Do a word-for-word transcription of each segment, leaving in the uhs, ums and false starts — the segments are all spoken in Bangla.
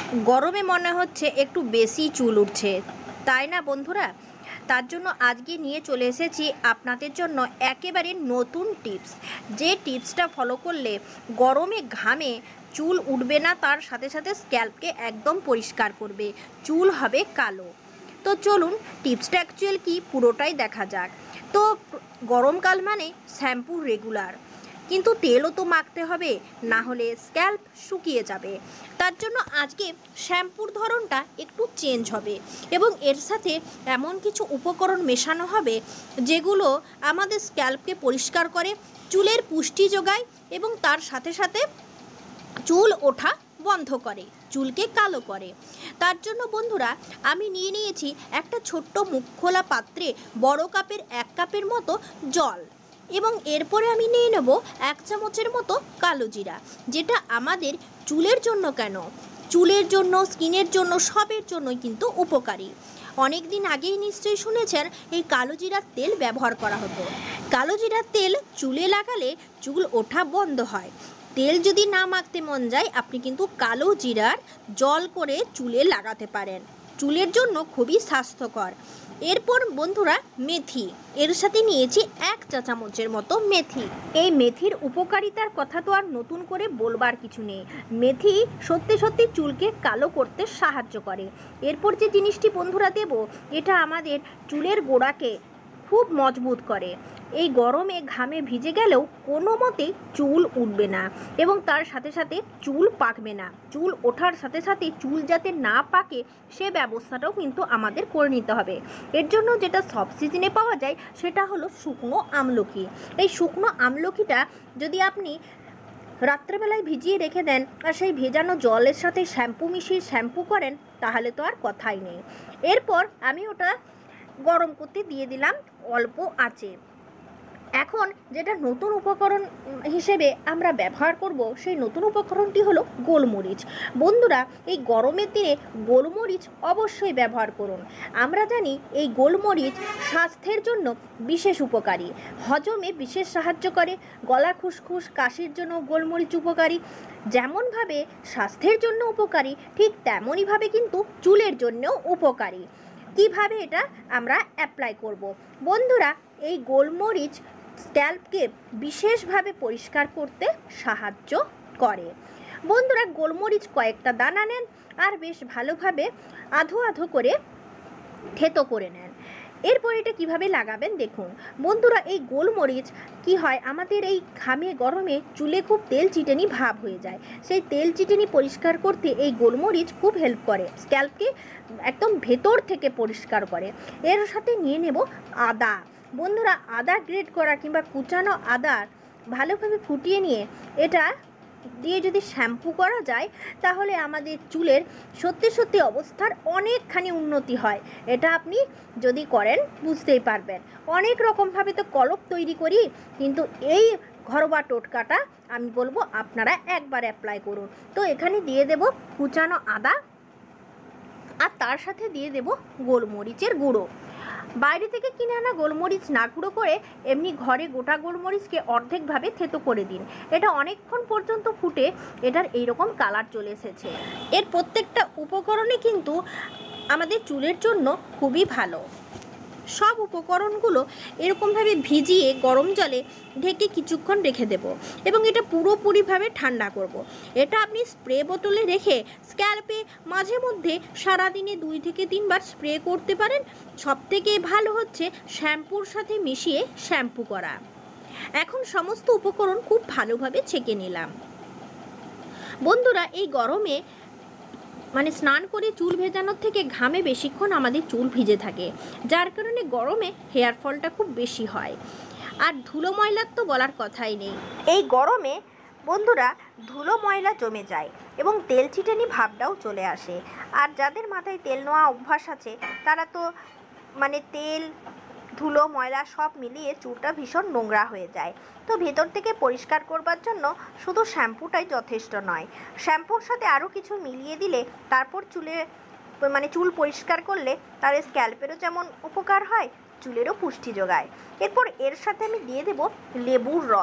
গরমে মনে হচ্ছে একটু বেশি চুল উঠছে, তাই না বন্ধুরা? তার জন্য আজকে নিয়ে চলে এসেছি আপনাদের জন্য একেবারে নতুন টিপস। যে টিপসটা ফলো করলে গরমে ঘামে চুল উঠবে না, তার সাথে সাথে স্ক্যাল্পকে একদম পরিষ্কার করবে, চুল হবে কালো। তো চলুন টিপসটা অ্যাকচুয়াল কি পুরোটাই দেখা যাক। তো গরমকাল মানে শ্যাম্পু রেগুলার, কিন্তু তেলও তো মাখতে হবে, না হলে স্ক্যাল্প শুকিয়ে যাবে। তার জন্য আজকে শ্যাম্পুর ধরনটা একটু চেঞ্জ হবে এবং এর সাথে এমন কিছু উপকরণ মেশানো হবে যেগুলো আমাদের স্ক্যাল্পকে পরিষ্কার করে, চুলের পুষ্টি যোগায় এবং তার সাথে সাথে চুল ওঠা বন্ধ করে, চুলকে কালো করে। তার জন্য বন্ধুরা আমি নিয়ে নিয়েছি একটা ছোট্ট মুখ খোলা পাত্রে বড় কাপের এক কাপের মতো জল, এবং এরপরে আমি নিয়ে নেব এক চামচের মতো কালো জিরা, যেটা আমাদের চুলের জন্য কেন, চুলের জন্য, স্কিনের জন্য, সবের জন্যই কিন্তু উপকারী। অনেক দিন আগেই নিশ্চয়ই শুনেছেন এই কালো জিরার তেল ব্যবহার করা হতো। কালো জিরার তেল চুলে লাগালে চুল ওঠা বন্ধ হয়। তেল যদি না মাখতে মন যায়, আপনি কিন্তু কালো জিরার জল করে চুলে লাগাতে পারেন, চুলের জন্য খুবই স্বাস্থ্যকর। এরপর বন্ধুরা মেথি, এর সাথে নিয়েছি এক চা চামচের মতো মেথি। এই মেথির উপকারিতার কথা তো আর নতুন করে বলবার কিছু নেই, মেথি সত্যি সত্যি চুলকে কালো করতে সাহায্য করে। এরপর যে জিনিসটি বন্ধুরা দেব, এটা আমাদের চুলের গোড়াকে খুব মজবুত করে। এই গরমে ঘামে ভিজে গেলেও কোনো মতেই চুল উঠবে না এবং তার সাথে সাথে চুল পাকবে না। চুল ওঠার সাথে সাথে চুল যাতে না পাকে সে ব্যবস্থাটাও কিন্তু আমাদের করে নিতে হবে। এর জন্য যেটা সব সিজনে পাওয়া যায় সেটা হলো শুকনো আমলকি। এই শুকনো আমলকিটা যদি আপনি রাত্রেবেলায় ভিজিয়ে রেখে দেন আর সেই ভেজানো জলের সাথে শ্যাম্পু মিশিয়ে শ্যাম্পু করেন, তাহলে তো আর কথাই নেই। এরপর আমি ওটা গরম করতে দিয়ে দিলাম অল্প আঁচে। এখন যেটা নতুন উপকরণ হিসেবে আমরা ব্যবহার করব, সেই নতুন উপকরণটি হলো গোলমরিচ। বন্ধুরা এই গরমের দিনে গোলমরিচ অবশ্যই ব্যবহার করুন। আমরা জানি এই গোলমরিচ স্বাস্থ্যের জন্য বিশেষ উপকারী, হজমে বিশেষ সাহায্য করে, গলা খুসখুস কাশির জন্য গোলমরিচ উপকারী। যেমনভাবে স্বাস্থ্যের জন্য উপকারী, ঠিক তেমনইভাবে কিন্তু চুলের জন্যও উপকারী। কিভাবে এটা আমরা অ্যাপ্লাই করব? বন্ধুরা এই গোলমরিচ স্ক্যাল্পকে বিশেষভাবে পরিষ্কার করতে সাহায্য করে। বন্ধুরা গোলমরিচ কয়েকটা দানা নেন আর বেশ ভালোভাবে আধো আধো করে থেতো করে নেন। এরপর এটা কিভাবে লাগাবেন দেখুন। বন্ধুরা এই গোলমরিচ কি হয়, আমাদের এই ঘামে গরমে চুলে খুব তেল চিটেনি ভাব হয়ে যায়, সেই তেল চিটেনি পরিষ্কার করতে এই গোলমরিচ খুব হেল্প করে, স্ক্যাল্পকে একদম ভেতর থেকে পরিষ্কার করে। এর সাথে নিয়ে নেব আদা। বন্ধুরা আদা গ্রেট করা কিংবা কুচানো আদা ভালোভাবে ফুটিয়ে নিয়ে এটা দিয়ে যদি শ্যাম্পু করা যায়, তাহলে আমাদের চুলের সত্যি সত্যি অবস্থার অনেকখানি উন্নতি হয়। এটা আপনি যদি করেন বুঝতেই পারবেন। অনেক রকমভাবে তো কলপ তৈরি করি, কিন্তু এই ঘরোয়া টোটকাটা আমি বলবো আপনারা একবার অ্যাপ্লাই করুন। তো এখানে দিয়ে দেব কুচানো আদা আর তার সাথে দিয়ে দেব গোলমরিচের গুঁড়ো। বাইরে থেকে কিনে আনা গোলমরিচ না গুঁড়ো করে এমনি ঘরে গোটা গোলমরিচকে অর্ধেকভাবে থেতো করে দিন। এটা অনেকক্ষণ পর্যন্ত ফুটে এটার এইরকম কালার চলে এসেছে। এর প্রত্যেকটা উপকরণই কিন্তু আমাদের চুলের জন্য খুবই ভালো। সব উপকরণগুলো এরকমভাবে ভিজিয়ে গরম জলে ঢেকে কিছুক্ষণ রেখে দেব এবং এটা পুরোপুরিভাবে ঠান্ডা করব। এটা আপনি স্প্রে বোতলে রেখে স্ক্যাল্পে মাঝে মধ্যে সারাদিনে দুই থেকে তিনবার স্প্রে করতে পারেন। সবথেকে ভালো হচ্ছে শ্যাম্পুর সাথে মিশিয়ে শ্যাম্পু করা। এখন সমস্ত উপকরণ খুব ভালোভাবে ছেঁকে নিলাম। বন্ধুরা এই গরমে মানে স্নান করে চুল ভেজানোর থেকে ঘামে বেশিক্ষণ আমাদের চুল ভিজে থাকে, যার কারণে গরমে হেয়ার ফলটা খুব বেশি হয়। আর ধুলো ময়লার তো বলার কথাই নেই। এই গরমে বন্ধুরা ধুলো ময়লা জমে যায় এবং তেল চিটানি ভাবটাও চলে আসে। আর যাদের মাথায় তেল নেওয়া অভ্যাস আছে তারা তো মানে তেল ধুলো ময়লা সব মিলিয়ে চুলটা ভীষণ নোংরা হয়ে যায়। তো ভেতর থেকে পরিষ্কার করবার জন্য শুধু শ্যাম্পুটাই যথেষ্ট নয়, শ্যাম্পুর সাথে আরও কিছু মিলিয়ে দিলে তারপর চুলে মানে চুল পরিষ্কার করলে তার স্ক্যাল্পেরও যেমন উপকার হয়, চুলেরও পুষ্টি যোগায়। এরপর এর সাথে আমি দিয়ে দেব লেবুর রস।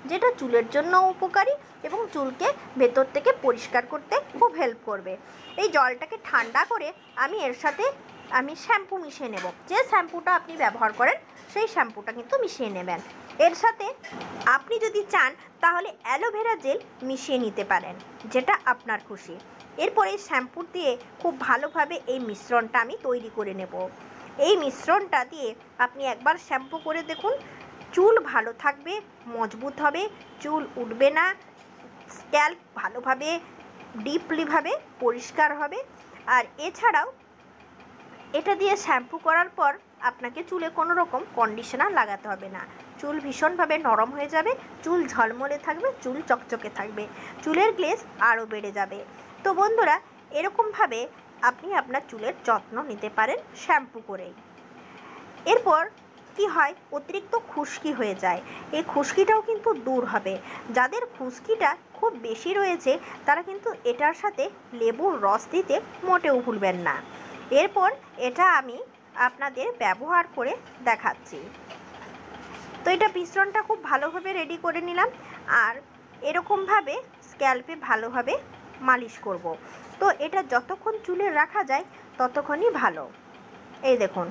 যেটা চুলের জন্য উপকারী এবং চুলকে ভেতর থেকে পরিষ্কার করতে খুব হেল্প করবে। এই জলটাকে ঠান্ডা করে আমি এর সাথে আমি শ্যাম্পু মিশিয়ে নেব। যে শ্যাম্পুটা আপনি ব্যবহার করেন সেই শ্যাম্পুটা কিন্তু মিশিয়ে নেবেন। এর সাথে আপনি যদি চান তাহলে অ্যালোভেরা জেল মিশিয়ে নিতে পারেন, যেটা আপনার খুশি। এরপর এই শ্যাম্পু দিয়ে খুব ভালোভাবে এই মিশ্রণটা আমি তৈরি করে নেব। এই মিশ্রণটা দিয়ে আপনি একবার শ্যাম্পু করে দেখুন, চুল ভালো থাকবে, মজবুত হবে, চুল উঠবে না, স্ক্যাল্প ভালোভাবে ডিপলিভাবে পরিষ্কার হবে। আর এছাড়াও এটা দিয়ে শ্যাম্পু করার পর আপনাকে চুলে কোনো রকম কন্ডিশনার লাগাতে হবে না। চুল ভীষণভাবে নরম হয়ে যাবে, চুল ঝলমলে থাকবে, চুল চকচকে থাকবে, চুলের গ্লেজ আরও বেড়ে যাবে। তো বন্ধুরা, এরকমভাবে আপনি আপনার চুলের যত্ন নিতে পারেন শ্যাম্পু করেই। এরপর কি হয়, অতিরিক্ত খুশকি হয়ে যায়, এই খুশকিটাও কিন্তু দূর হবে। যাদের খুশকিটা খুব বেশি রয়েছে তারা কিন্তু এটার সাথে লেবুর রস দিতে মোটেও ভুলবেন না। এরপর এটা আমি আপনাদের ব্যবহার করে দেখাচ্ছি। তো এটা মিশ্রণটা খুব ভালোভাবে রেডি করে নিলাম, আর এরকমভাবে স্ক্যাল্পে ভালোভাবে মালিশ করব। তো এটা যতক্ষণ চুলে রাখা যায় ততক্ষণই ভালো। এই দেখুন,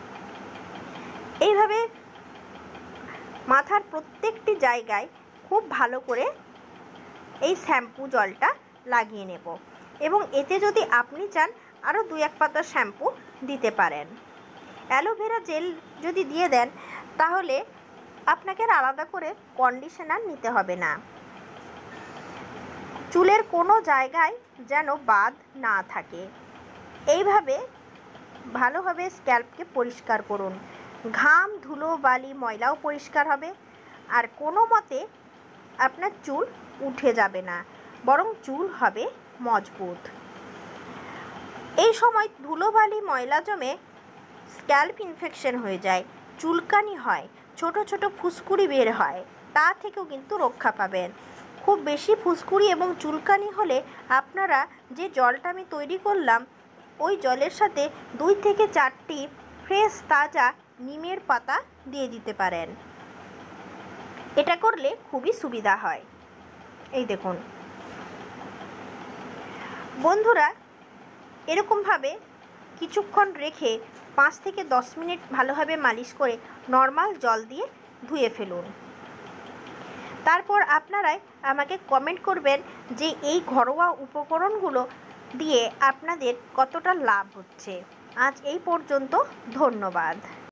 এইভাবে মাথার প্রত্যেকটি জায়গায় খুব ভালো করে এই শ্যাম্পু জলটা লাগিয়ে নেব, এবং এতে যদি আপনি চান আরও দু এক পাতা শ্যাম্পু দিতে পারেন। অ্যালোভেরা জেল যদি দিয়ে দেন তাহলে আপনাকে আর আলাদা করে কন্ডিশনার নিতে হবে না। চুলের কোনো জায়গায় যেন বাদ না থাকে। এইভাবে ভালোভাবে স্ক্যাল্পকে পরিষ্কার করুন, ঘাম, ধুলো, বালি, ময়লাও পরিষ্কার হবে, আর কোনো মতে আপনার চুল উঠে যাবে না, বরং চুল হবে মজবুত। এই সময় ধুলোবালি ময়লা জমে স্ক্যাল্প ইনফেকশন হয়ে যায়, চুলকানি হয়, ছোট ছোট ফুসকুড়ি বের হয়, তা থেকেও কিন্তু রক্ষা পাবেন। খুব বেশি ফুসকুড়ি এবং চুলকানি হলে আপনারা যে জলটা আমি তৈরি করলাম ওই জলের সাথে দুই থেকে চারটি ফ্রেশ তাজা নিমের পাতা দিয়ে দিতে পারেন। এটা করলে খুবই সুবিধা হয়। এই দেখুন বন্ধুরা, এরকমভাবে কিছুক্ষণ রেখে পাঁচ থেকে দশ মিনিট ভালোভাবে মালিশ করে নর্মাল জল দিয়ে ধুয়ে ফেলুন। তারপর আপনারাই আমাকে কমেন্ট করবেন যে এই ঘরোয়া উপকরণগুলো দিয়ে আপনাদের কতটা লাভ হচ্ছে। আজ এই পর্যন্ত, ধন্যবাদ।